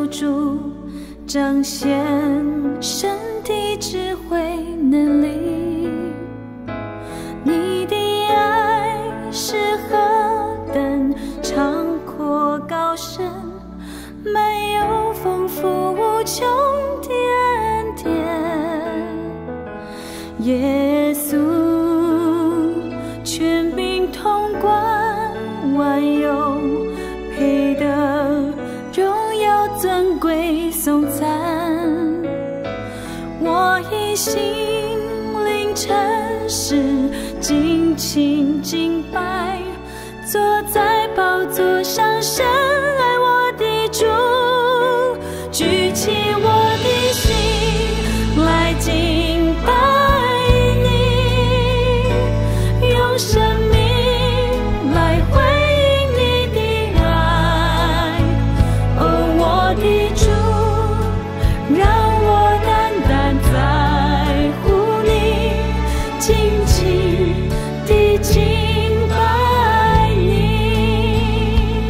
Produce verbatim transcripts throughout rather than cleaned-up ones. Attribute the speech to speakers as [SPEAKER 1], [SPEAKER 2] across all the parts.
[SPEAKER 1] 救主，彰显神的智慧能力。你的爱是何等长阔高深，没有丰富无穷的恩典。耶稣权柄统管万有，配得荣耀尊贵颂赞。我以心灵诚实尽情敬拜，坐在宝座上深爱我的主，举起我的心来敬拜你，用生命来回应你的爱。哦，我的主，让我单单在乎你，紧紧地敬拜你。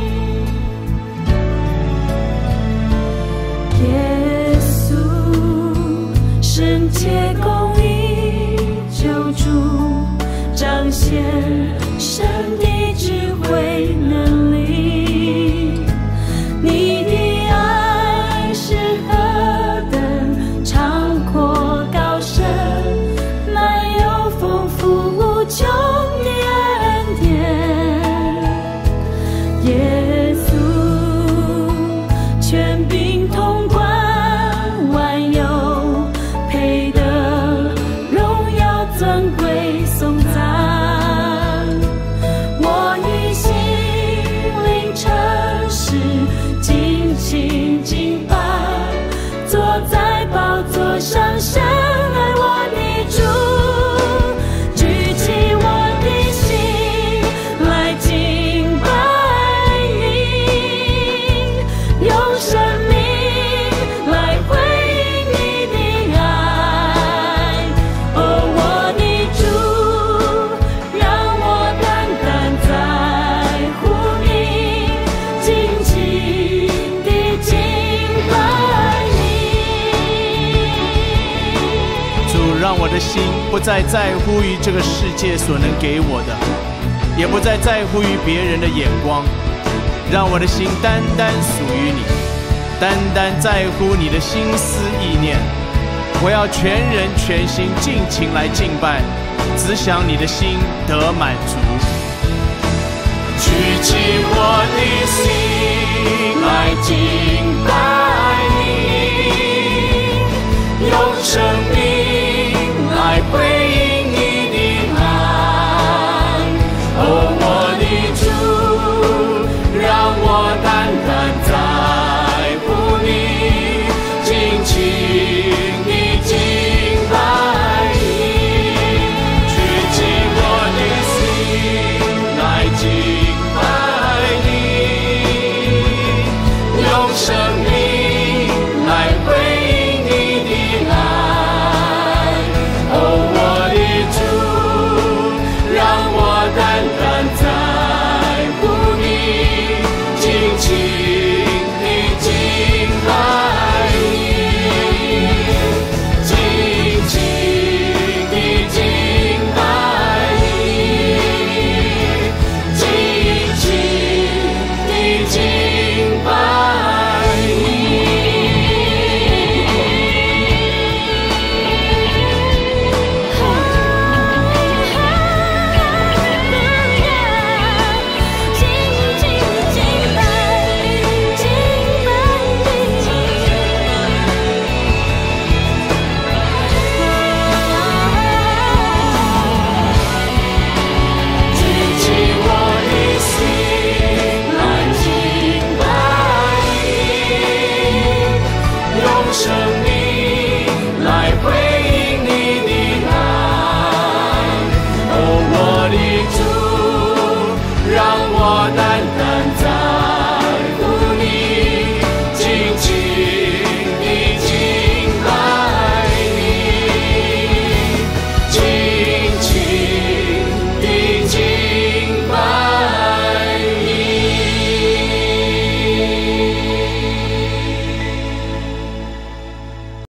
[SPEAKER 1] 耶稣圣洁公义救主，彰显神的智慧能力。你的爱是何等长阔高深，满有丰富无穷的恩典。耶稣权柄统管万有，配得荣耀尊贵颂赞。我以心灵诚实尽情敬拜，坐在宝座上深爱我的主，举起我的心来敬拜你，用生命来回应你的爱。哦，我的主，让我单单在乎你，紧紧地敬拜你。
[SPEAKER 2] 主，让我的心不再在乎于这个世界所能给我的，也不再在乎于别人的眼光，让我的心单单属于你，单单在乎你的心思意念。我要全人全心尽情来敬拜，只想你的心得满足。举起我的心来敬